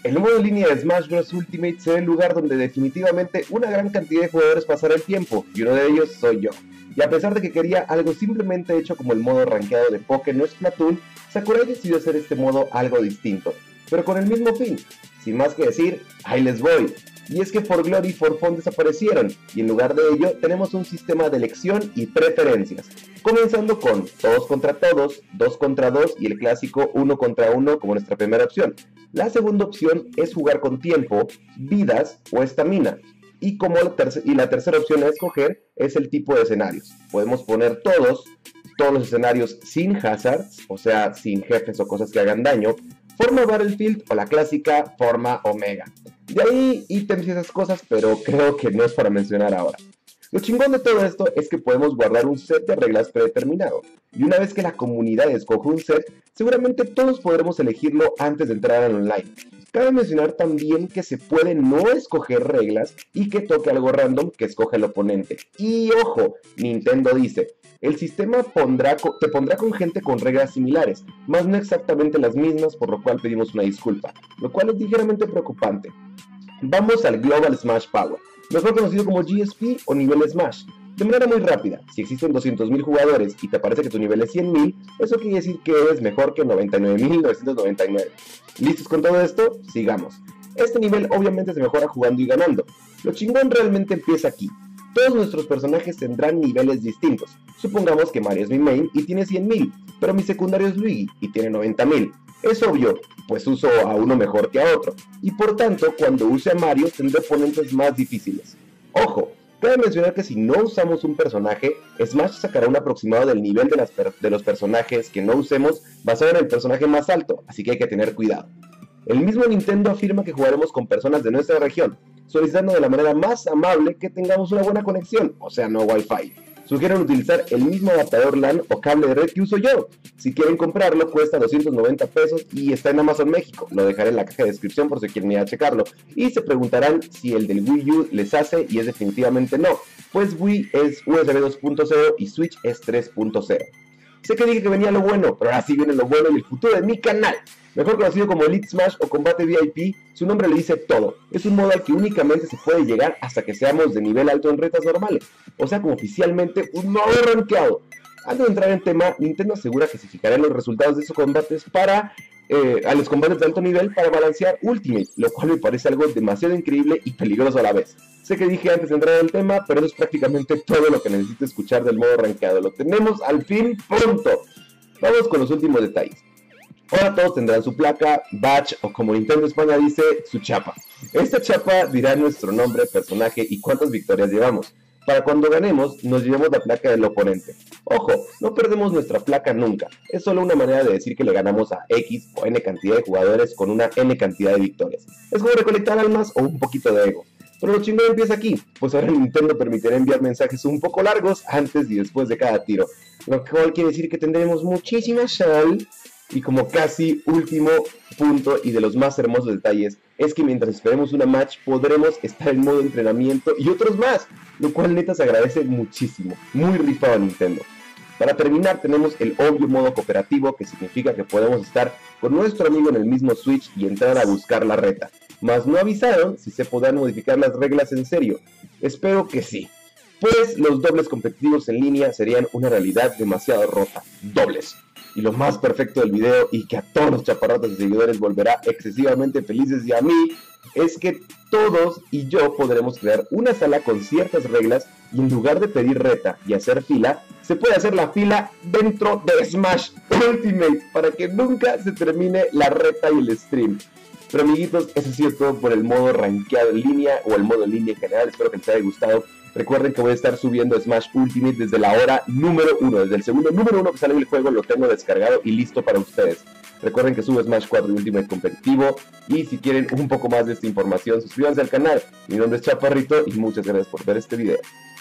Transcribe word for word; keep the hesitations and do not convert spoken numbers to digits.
El modo en línea de Smash Bros. Ultimate será el lugar donde definitivamente una gran cantidad de jugadores pasará el tiempo, y uno de ellos soy yo. Y a pesar de que quería algo simplemente hecho como el modo rankeado de Poké no Splatoon, Sakurai decidió hacer este modo algo distinto, pero con el mismo fin. Sin más que decir, ahí les voy. Y es que For Glory y For Fun desaparecieron, y en lugar de ello tenemos un sistema de elección y preferencias, comenzando con todos contra todos, dos contra dos y el clásico uno contra uno como nuestra primera opción. La segunda opción es jugar con tiempo, vidas o estamina, y, como la y la tercera opción a escoger es el tipo de escenarios. Podemos poner todos, todos los escenarios sin hazards, o sea, sin jefes o cosas que hagan daño, forma Battlefield o la clásica forma Omega. De ahí ítems y esas cosas, pero creo que no es para mencionar ahora. Lo chingón de todo esto es que podemos guardar un set de reglas predeterminado, y una vez que la comunidad escoge un set, seguramente todos podremos elegirlo antes de entrar al online. Cabe mencionar también que se puede no escoger reglas y que toque algo random que escoge el oponente. Y ojo, Nintendo dice, el sistema pondrá te pondrá con gente con reglas similares, más no exactamente las mismas, por lo cual pedimos una disculpa, lo cual es ligeramente preocupante. Vamos al Global Smash Power, mejor conocido como G S P o nivel Smash. De manera muy rápida, si existen doscientos mil jugadores y te parece que tu nivel es cien mil, eso quiere decir que eres mejor que noventa y nueve mil novecientos noventa y nueve. ¿Listos con todo esto? Sigamos. Este nivel obviamente se mejora jugando y ganando. Lo chingón realmente empieza aquí. Todos nuestros personajes tendrán niveles distintos. Supongamos que Mario es mi main y tiene cien mil, pero mi secundario es Luigi y tiene noventa mil. Es obvio, pues uso a uno mejor que a otro, y por tanto cuando use a Mario tendré oponentes más difíciles. Ojo, cabe mencionar que si no usamos un personaje, Smash sacará un aproximado del nivel de, las de los personajes que no usemos basado en el personaje más alto, así que hay que tener cuidado. El mismo Nintendo afirma que jugaremos con personas de nuestra región, solicitando de la manera más amable que tengamos una buena conexión, o sea no Wi-Fi. Sugieren utilizar el mismo adaptador LAN o cable de red que uso yo. Si quieren comprarlo cuesta doscientos noventa pesos y está en Amazon México. Lo dejaré en la caja de descripción por si quieren ir a checarlo. Y se preguntarán si el del Wii U les hace, y es definitivamente no, pues Wii es U S B dos punto cero y Switch es tres punto cero. Sé que dije que venía lo bueno, pero ahora sí viene lo bueno y el futuro de mi canal. Mejor conocido como Elite Smash o Combate V I P, su nombre le dice todo. Es un modo al que únicamente se puede llegar hasta que seamos de nivel alto en retas normales, o sea como oficialmente un modo rankeado. Antes de entrar en tema, Nintendo asegura que se fijará en los resultados de esos combates para, eh, a los combates de alto nivel para balancear Ultimate, lo cual me parece algo demasiado increíble y peligroso a la vez. Sé que dije antes de entrar en el tema, pero eso es prácticamente todo lo que necesito escuchar del modo rankeado. Lo tenemos al fin pronto. Vamos con los últimos detalles. Ahora todos tendrán su placa, badge o como Nintendo España dice, su chapa. Esta chapa dirá nuestro nombre, personaje y cuántas victorias llevamos. Para cuando ganemos, nos llevemos la placa del oponente. Ojo, no perdemos nuestra placa nunca. Es solo una manera de decir que le ganamos a X o N cantidad de jugadores con una N cantidad de victorias. Es como recolectar almas o un poquito de ego. Pero lo chingón empieza aquí, pues ahora Nintendo permitirá enviar mensajes un poco largos antes y después de cada tiro. Lo cual quiere decir que tendremos muchísima sal. Y como casi último punto y de los más hermosos detalles, es que mientras esperemos una match podremos estar en modo entrenamiento y otros más, lo cual neta se agradece muchísimo, muy rifado a Nintendo. Para terminar tenemos el obvio modo cooperativo, que significa que podemos estar con nuestro amigo en el mismo Switch y entrar a buscar la reta, mas no avisaron si se podrán modificar las reglas en serio. Espero que sí, pues los dobles competitivos en línea serían una realidad demasiado rota, dobles. Y lo más perfecto del video, y que a todos los chaparrotas y seguidores volverá excesivamente felices y a mí, es que todos y yo podremos crear una sala con ciertas reglas y en lugar de pedir reta y hacer fila, se puede hacer la fila dentro de Smash Ultimate para que nunca se termine la reta y el stream. Pero amiguitos, eso ha sido todo por el modo rankeado en línea o el modo en línea en general. Espero que les haya gustado. Recuerden que voy a estar subiendo Smash Ultimate desde la hora número uno. Desde el segundo número uno que sale el juego lo tengo descargado y listo para ustedes. Recuerden que subo Smash cuatro y Ultimate competitivo. Y si quieren un poco más de esta información, suscríbanse al canal. Mi nombre es Chaparrito y muchas gracias por ver este video.